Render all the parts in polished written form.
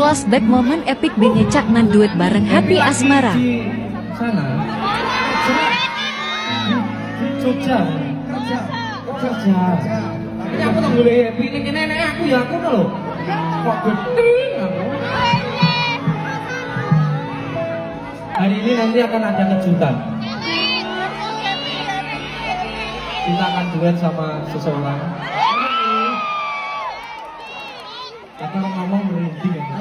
Flashback momen epic Bengecak nan duet bareng Hati Asmara. Sana. Jogja. Ini aku tak boleh happy ini nenek aku ya aku loh. Kok gede aku. Hari ini nanti akan ada kejutan. Kita akan duet sama seseorang. Kata orang ngomong merinding ya.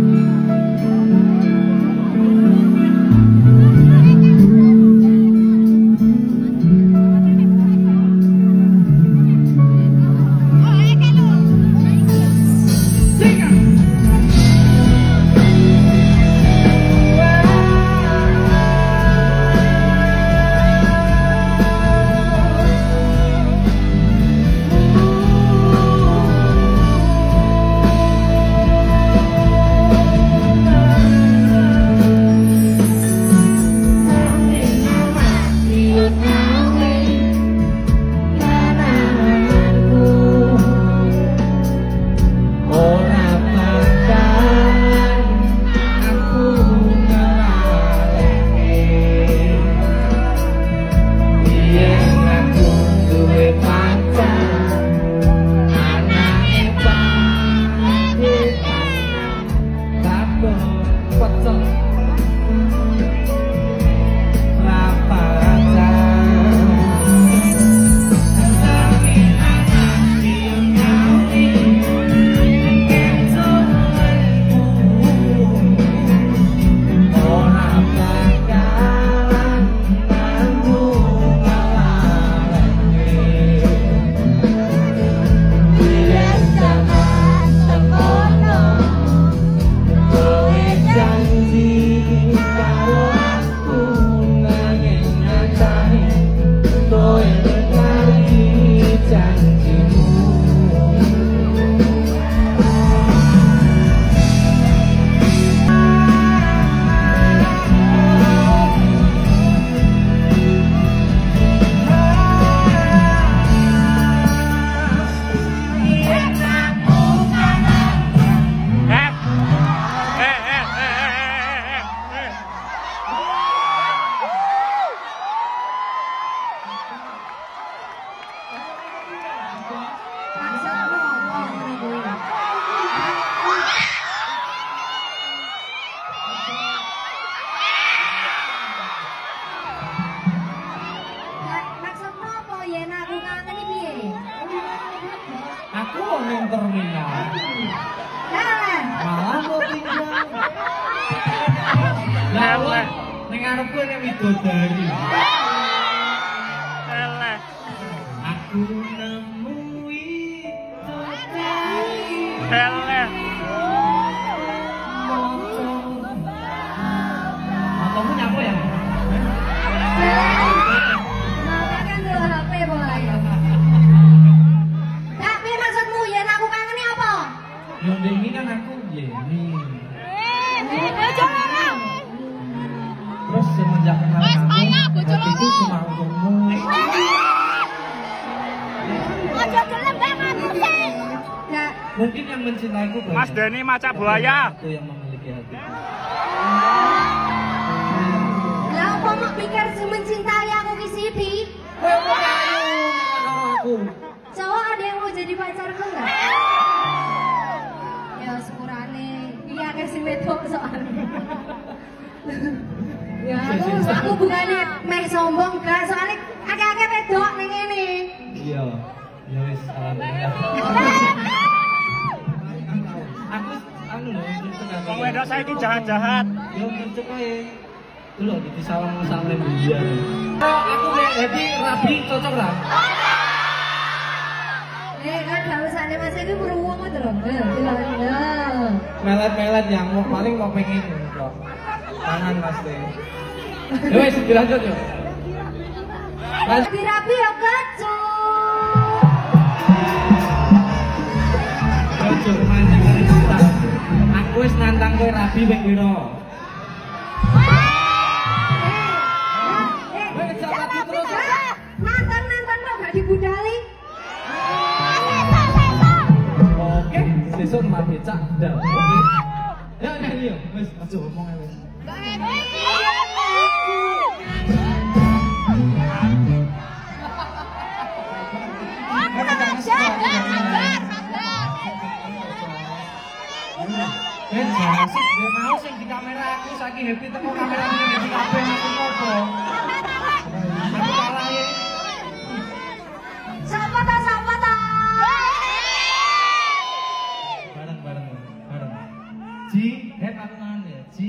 Aku mau neng terminal. Malah mau tinggal. Lah, neng arepku neng widodari. Aku nemui widodari. Motomu nyapa ya? Yang ini kan aku Yeni. Terus semenjak kenal kamu, hatiku cuma untukmu. Mungkin yang mencintaiku banyak. Mas Denny Maca Buaya. Aku yang memiliki hati. Lah apa mau pikir mencintai aku ki Siti? Aku. Cowok ada yang mau jadi pacarku enggak? Ya sepurane. Iya kasih wedok soalnya. Ya aku bukannya meh sombong gak, soalnya akeh-akeh wedok ning ngene. Iya. Ya wis alhamdulillah. Aku anu lho, Wong wedok saiki jahat-jahat. yo cocok ae. Dulu di salam-salam dia. Aku happy rapi cocok lah. Kan halusane Mas iki beruang to lho. Melet-melet yang mau paling mau pengen kok. Tangan Mas Teh. Ya wis dilanjut yo. Rapi-rapi ya kecut. Cocok mancing kali kita. Aku wis nantang kowe rabi ping piro? Nonton kok gak dibudali. Oke, sesuk mah becak ndang. Oke. wis aja ngomong ae. Asik, dia mau sing di kamera aku saiki happy teko kamera ini happy kabeh aku ngopo. Aku kalah ya. Sapa ta? Bareng. Ji, happy aku kangen ya, Ji.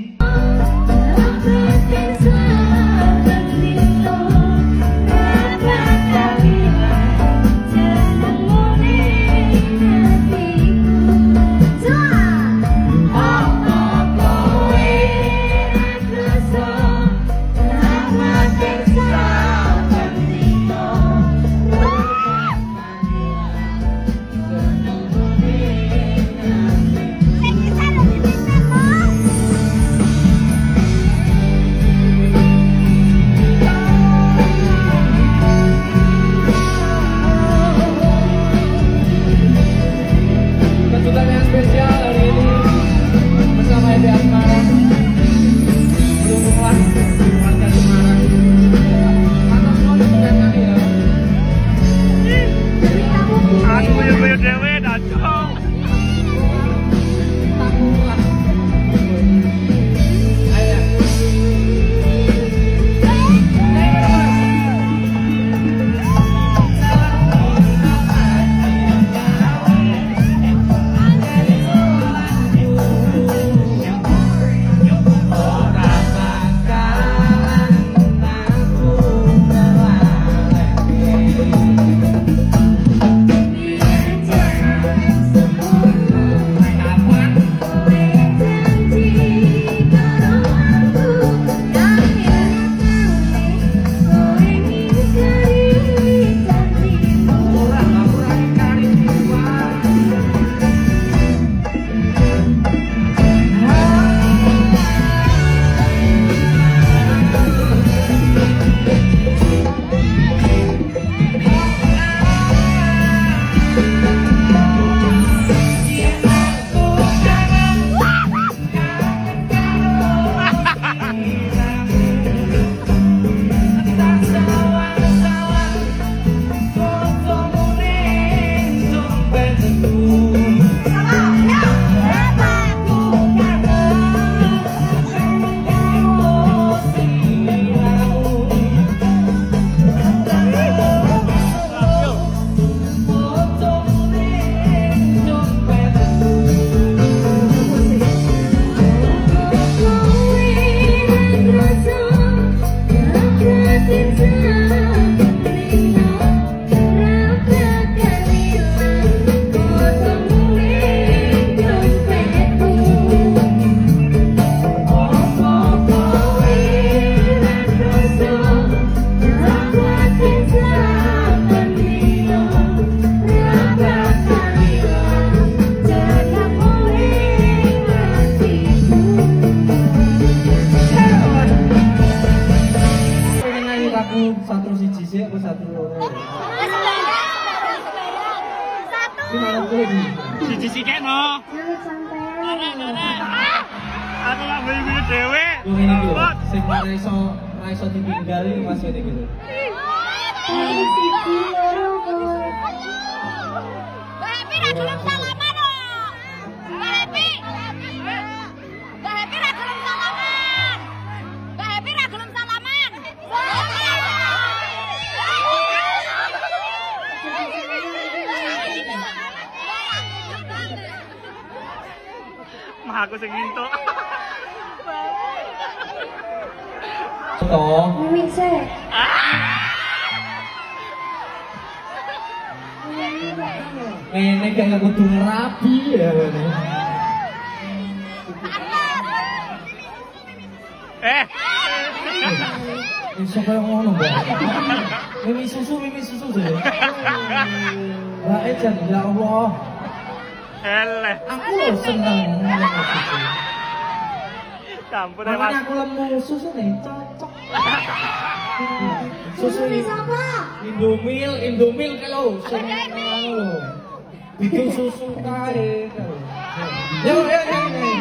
Siji kekno. Aku gak boleh dhewe. Yo ngene iki lho, sing ora iso ditinggal iki Mas ngene iki lho. Mbak Happy ra gelem salaman kok. Mbak Happy. Mbak Happy ra gelem salaman. Mbak Happy ra gelem salaman. Mah aku sing ngintuk. Toh. Mimik sih. Ngene kayak kudu ngerapi ya ngene. Iso kaya ngono, Mbak. Mimi susu sih. Mbak Ejan, ya Allah. Eleh. Aku lho seneng ngomong susu. Campur ya, Makanya Mas. aku lemu susu nih, cocok. Susu Indomil kalau sing ngono lho. Bikin susu kae. Yo.